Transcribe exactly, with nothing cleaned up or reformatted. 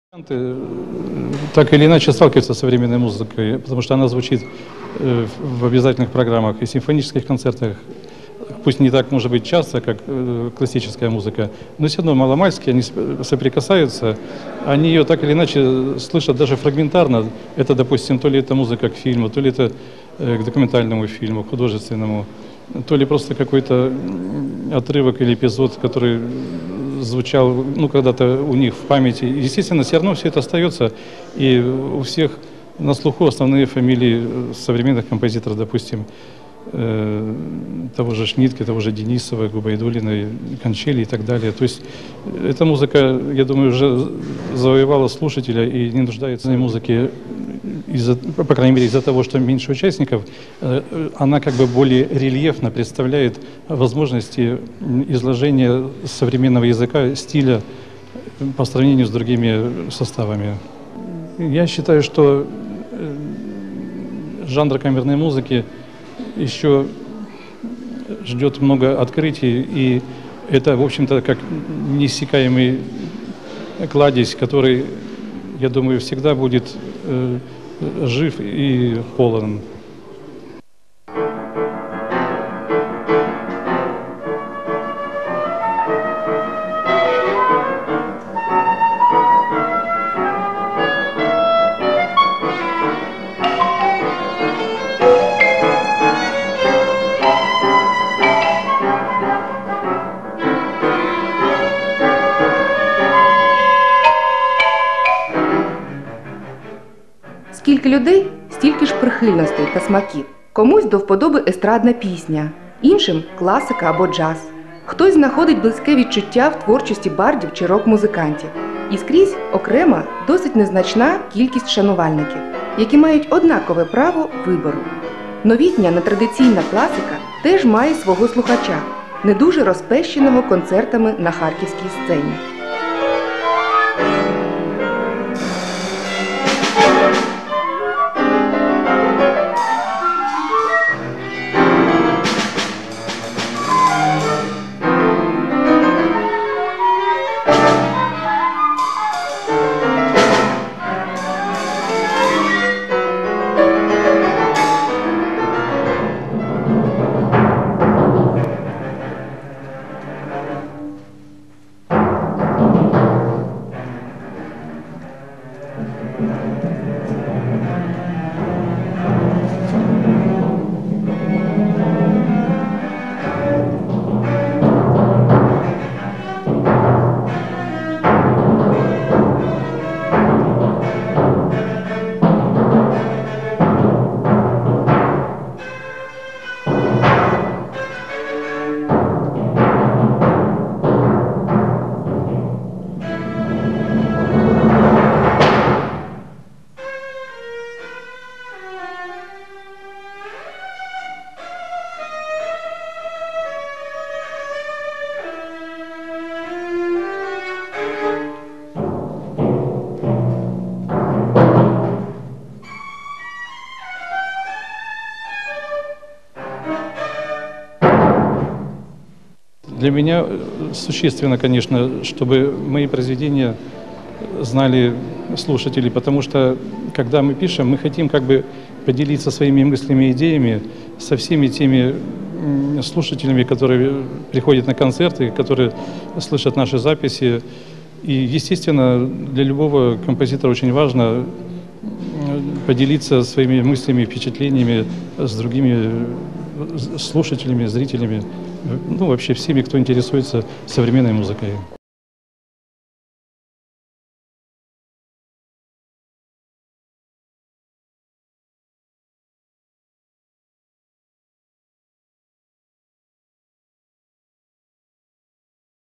Так или иначе сталкиваются с современной музыкой, потому что она звучит в обязательных программах и симфонических концертах, пусть не так, может быть, часто, как классическая музыка, но все равно маломальски они соприкасаются, они ее так или иначе слышат даже фрагментарно. Это, допустим, то ли это музыка к фильму, то ли это к документальному фильму, художественному, то ли просто какой-то отрывок или эпизод, который звучал, ну, когда-то у них в памяти. Естественно, все равно все это остается, и у всех на слуху основные фамилии современных композиторов, допустим, э, того же Шнитке, того же Денисова, Губайдуллиной, Кончели и так далее. То есть эта музыка, я думаю, уже завоевала слушателя и не нуждается в музыке, из-за, по крайней мере, из-за того, что меньше участников, она как бы более рельефно представляет возможности изложения современного языка, стиля по сравнению с другими составами. Я считаю, что жанр камерной музыки еще ждет много открытий, и это, в общем-то, как неиссякаемый кладезь, который, я думаю, всегда будет жив и полон. Скільки людей, стільки ж прихильностей та смаків. Комусь до вподоби естрадна пісня, іншим – класика або джаз. Хтось знаходить близьке відчуття в творчості бардів чи рок-музикантів. І скрізь окрема, досить незначна кількість шанувальників, які мають однакове право вибору. Новітня нетрадиційна класика теж має свого слухача, не дуже розпещеного концертами на харківській сцені. Для меня существенно, конечно, чтобы мои произведения знали слушатели, потому что, когда мы пишем, мы хотим как бы поделиться своими мыслями и идеями со всеми теми слушателями, которые приходят на концерты, которые слышат наши записи. И, естественно, для любого композитора очень важно поделиться своими мыслями, впечатлениями с другими слушателями, зрителями, ну, вообще всеми, кто интересуется современной музыкой.